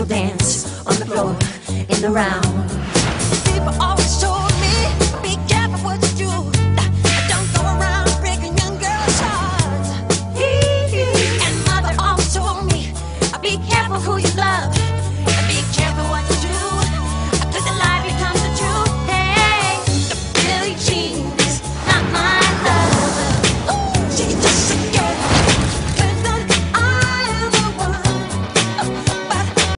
dance on the floor in the round. People always show